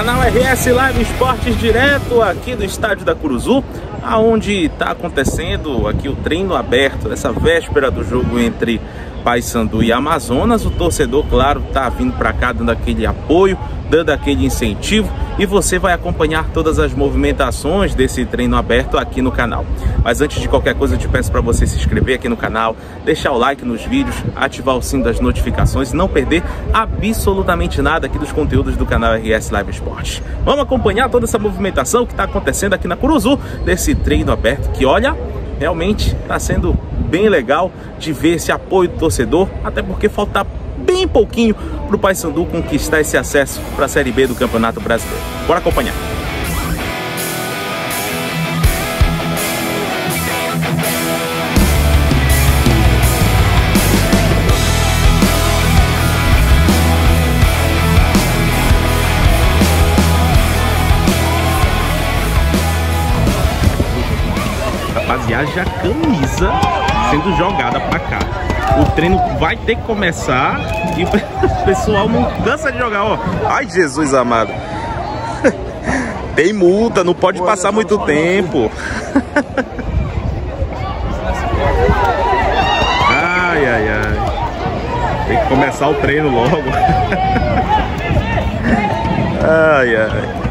canal RS Live Esportes, direto aqui do estádio da Curuzu, aonde está acontecendo aqui o treino aberto, essa véspera do jogo entre Paysandu e Amazonas. O torcedor, claro, está vindo para cá dando aquele apoio, dando aquele incentivo, e você vai acompanhar todas as movimentações desse treino aberto aqui no canal. Mas antes de qualquer coisa, eu te peço para você se inscrever aqui no canal, deixar o like nos vídeos, ativar o sino das notificações e não perder absolutamente nada aqui dos conteúdos do canal RS Live Esportes. Vamos acompanhar toda essa movimentação que está acontecendo aqui na Curuzu, desse treino aberto que, olha, realmente está sendo bem legal de ver esse apoio do torcedor, até porque falta bem pouquinho para o Paysandu conquistar esse acesso para a Série B do Campeonato Brasileiro. Bora acompanhar. Rapaziada, já camisa sendo jogada para cá. O treino vai ter que começar e o pessoal não cansa de jogar, ó. Ai, Jesus amado. Tem multa, não pode passar muito tempo. Ai, ai, ai. Tem que começar o treino logo. Ai, ai.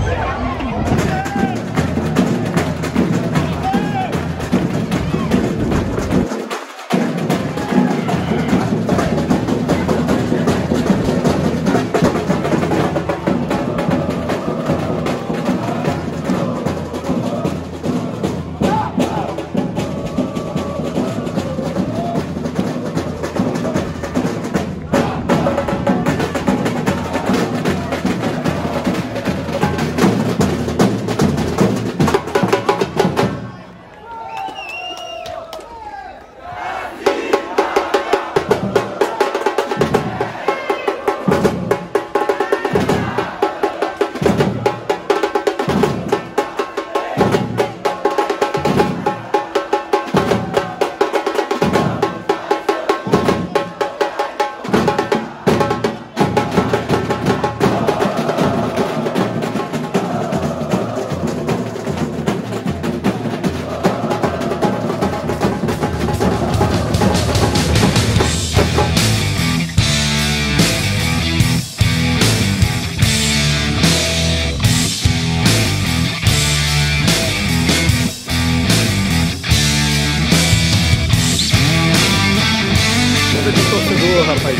Rapaz.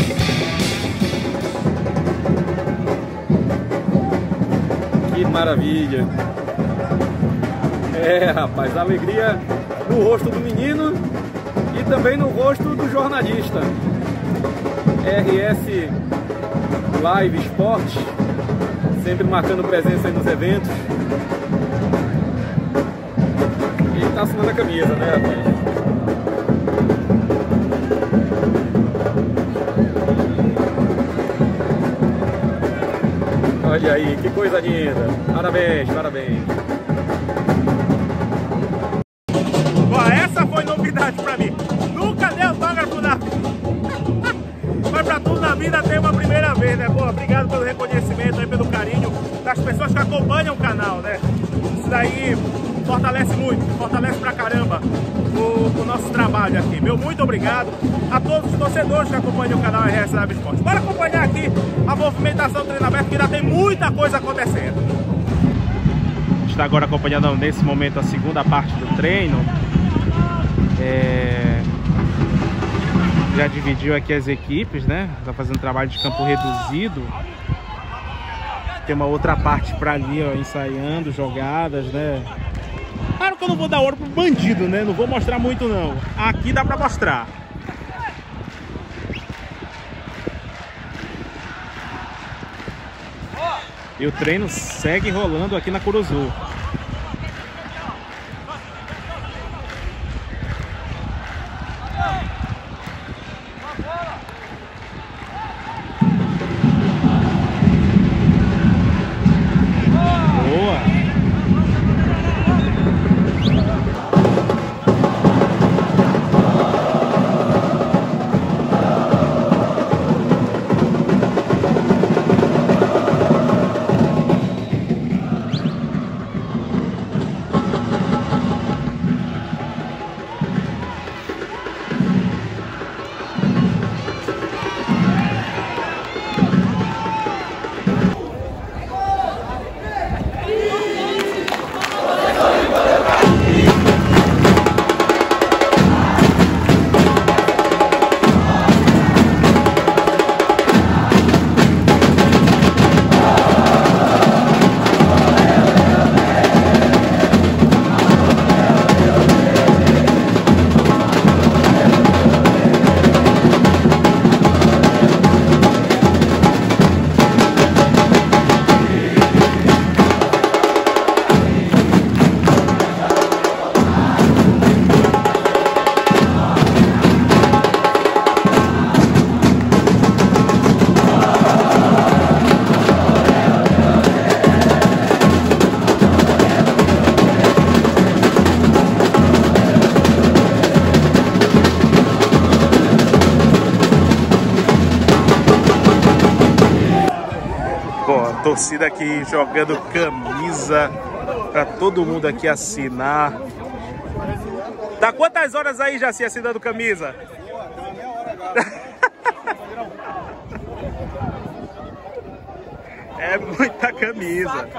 Que maravilha. É, rapaz, a alegria no rosto do menino e também no rosto do jornalista. RS Live Esportes, sempre marcando presença aí nos eventos. E tá assinando a camisa, né, rapaz? Olha aí, que coisa linda. Parabéns, parabéns. Ó, essa foi novidade pra mim. Nunca dei autógrafo na vida. Mas pra tudo na vida tem uma primeira vez, né? Pô, obrigado pelo reconhecimento aí, pelo carinho das pessoas que acompanham o canal, né? Isso daí fortalece muito, fortalece pra caramba o nosso trabalho aqui. Meu muito obrigado a todos os torcedores que acompanham o canal RS Live Esportes. Bora acompanhar aqui a movimentação do treino aberto, que ainda tem muita coisa acontecendo. Está agora acompanhando nesse momento a segunda parte do treino. Já dividiu aqui as equipes, né? Está fazendo trabalho de campo reduzido. Tem uma outra parte para ali, ó, ensaiando jogadas, né? Claro que eu não vou dar ouro pro bandido, né? Não vou mostrar muito, não. Aqui dá pra mostrar. E o treino segue rolando aqui na Curuzu. torcida aqui jogando camisa para todo mundo aqui assinar. Tá quantas horas aí já se assinando camisa? É muita camisa.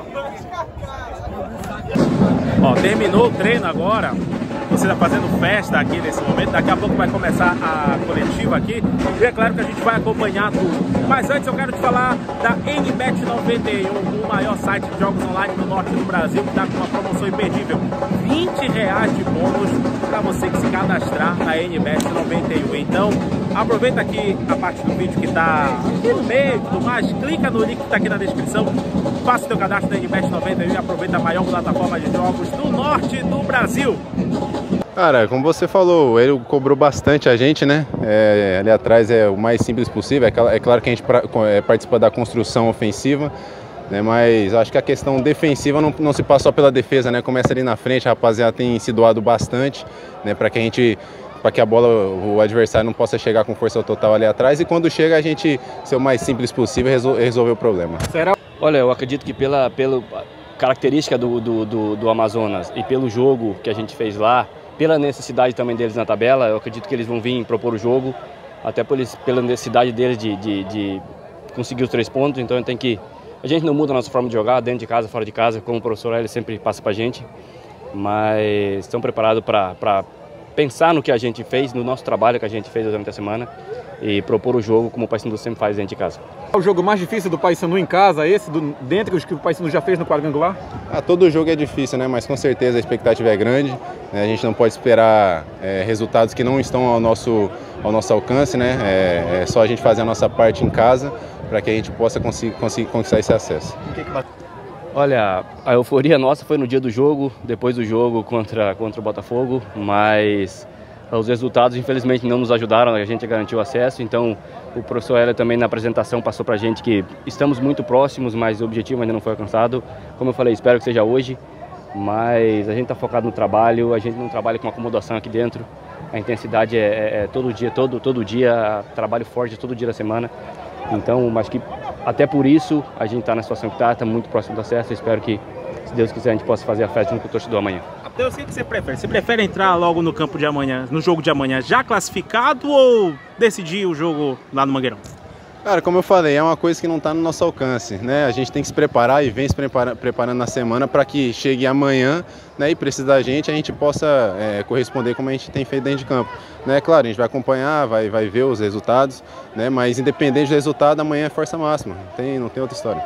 Ó, terminou o treino agora. Você está fazendo festa aqui nesse momento. Daqui a pouco vai começar a coletiva aqui. E é claro que a gente vai acompanhar tudo. Mas antes eu quero te falar da NBet 91, o maior site de jogos online do norte do Brasil, que está com uma promoção imperdível. R$20 de bônus para você que se cadastrar na NBet 91. Então, aproveita aqui a parte do vídeo que está aqui no meio e tudo mais. Clica no link que está aqui na descrição. Faça o teu cadastro na NBet 91 e aproveita a maior plataforma de jogos do norte do Brasil. Cara, como você falou, ele cobrou bastante a gente, né? Ali atrás é o mais simples possível. É claro que a gente participa da construção ofensiva, né? Mas acho que a questão defensiva não se passa só pela defesa, né? Começa ali na frente, a rapaziada tem se doado bastante, né? Para que a bola, o adversário não possa chegar com força total ali atrás. E quando chega, a gente ser o mais simples possível e resolver o problema. Olha, eu acredito que pela característica do Amazonas e pelo jogo que a gente fez lá, pela necessidade também deles na tabela, eu acredito que eles vão vir propor o jogo, até pela necessidade deles de conseguir os 3 pontos. Então a gente não muda a nossa forma de jogar, dentro de casa, fora de casa, como o professor ele sempre passa pra gente, mas estão preparados para pensar no que a gente fez, no nosso trabalho que a gente fez durante a semana e propor o jogo como o Paysandu sempre faz dentro de casa. O jogo mais difícil do Paysandu em casa, dentre os que o Paysandu já fez no quadrangular? Todo jogo é difícil, né? Mas com certeza a expectativa é grande, né? A gente não pode esperar resultados que não estão ao nosso alcance, né? É só a gente fazer a nossa parte em casa para que a gente possa conseguir conquistar esse acesso. Olha, a euforia nossa foi no dia do jogo, depois do jogo contra o Botafogo, mas os resultados infelizmente não nos ajudaram, a gente garantiu o acesso. Então o professor Hélio também na apresentação passou pra gente que estamos muito próximos, mas o objetivo ainda não foi alcançado. Como eu falei, espero que seja hoje, mas a gente está focado no trabalho, a gente não trabalha com acomodação aqui dentro. A intensidade é todo dia, todo dia, trabalho forte todo dia da semana. Então, mas que até por isso a gente está na situação que está muito próximo do acesso. Eu espero que, se Deus quiser, a gente possa fazer a festa junto com o torcedor amanhã. Deus, o que você prefere? Você prefere entrar logo no campo de amanhã, no jogo de amanhã, já classificado ou decidir o jogo lá no Mangueirão? Cara, como eu falei, é uma coisa que não está no nosso alcance, né? A gente tem que se preparar e vem se preparando na semana para que chegue amanhã, né, e precisa da gente, a gente possa corresponder como a gente tem feito dentro de campo. Né? Claro, a gente vai acompanhar, vai ver os resultados, né? Mas independente do resultado, amanhã é força máxima, não tem outra história.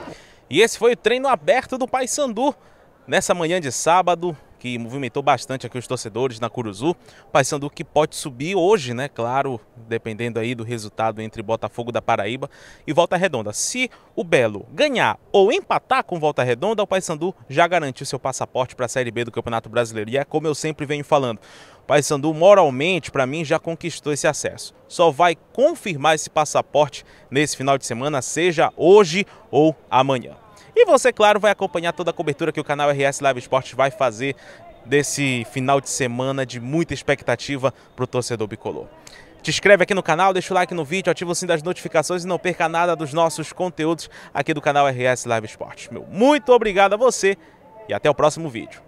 E esse foi o treino aberto do Paysandu nessa manhã de sábado, que movimentou bastante aqui os torcedores na Curuzu. Paysandu que pode subir hoje, né? Claro, dependendo aí do resultado entre Botafogo da Paraíba e Volta Redonda. Se o Belo ganhar ou empatar com Volta Redonda, o Paysandu já garantiu seu passaporte para a Série B do Campeonato Brasileiro. E é como eu sempre venho falando, o Paysandu moralmente, para mim, já conquistou esse acesso. Só vai confirmar esse passaporte nesse final de semana, seja hoje ou amanhã. E você, claro, vai acompanhar toda a cobertura que o canal RS Live Esportes vai fazer desse final de semana de muita expectativa para o torcedor bicolor. Te inscreve aqui no canal, deixa o like no vídeo, ativa o sininho das notificações e não perca nada dos nossos conteúdos aqui do canal RS Live Esportes. Meu muito obrigado a você e até o próximo vídeo.